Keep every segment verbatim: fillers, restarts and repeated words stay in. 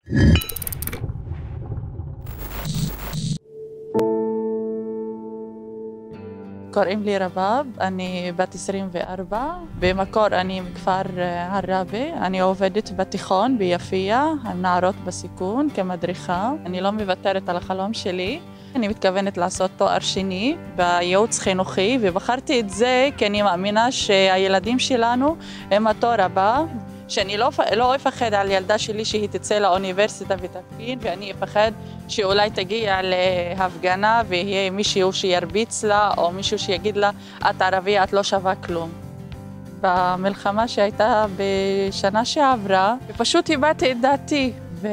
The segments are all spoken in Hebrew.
קוראים לי רבאב, אני בת עשרים וארבע, במקור אני מכפר עראבה, אני עובדת בתיכון ביפיע, הנערות בסיכון כמדריכה. אני לא מוותרת על החלום שלי, אני מתכוונת לעשות תואר שני בייעוץ חינוכי, ובחרתי את זה כי אני מאמינה שהילדים שלנו הם התואר הבא, שאני לא, לא אפחד על ילדה שלי שהיא תצא לאוניברסיטה ותפגין, ואני אפחד שאולי תגיע להפגנה ויהיה מישהו שירביץ לה או מישהו שיגיד לה את ערבייה, את לא שווה כלום. במלחמה שהייתה בשנה שעברה פשוט הבעתי את דעתי,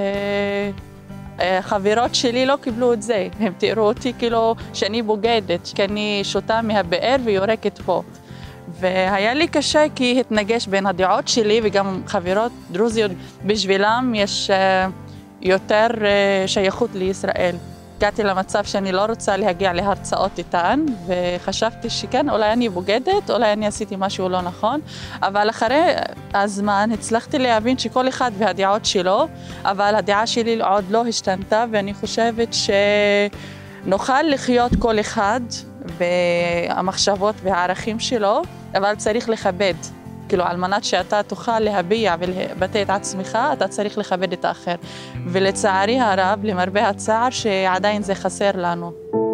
וחברות שלי לא קיבלו את זה, הם תראו אותי כאילו שאני בוגדת, כי אני שותה מהבאר ויורקת פה. והיה לי קשה כי התנגש בין הדעות שלי, וגם חברות דרוזיות בשבילם יש יותר שייכות לישראל. הגעתי למצב שאני לא רוצה להגיע להרצאות איתן, וחשבתי שכן, אולי אני בוגדת, אולי אני עשיתי משהו לא נכון, אבל אחרי הזמן הצלחתי להבין שכל אחד והדעות שלו, אבל הדעה שלי עוד לא השתנתה, ואני חושבת שנוכל לחיות כל אחד והמחשבות והערכים שלו, אבל צריך לכבד. כאילו, על מנת שאתה תוכל להביע ולבטא את עצמך, אתה צריך לכבד את האחר. ולצערי הרב, למרבה הצער, שעדיין זה חסר לנו.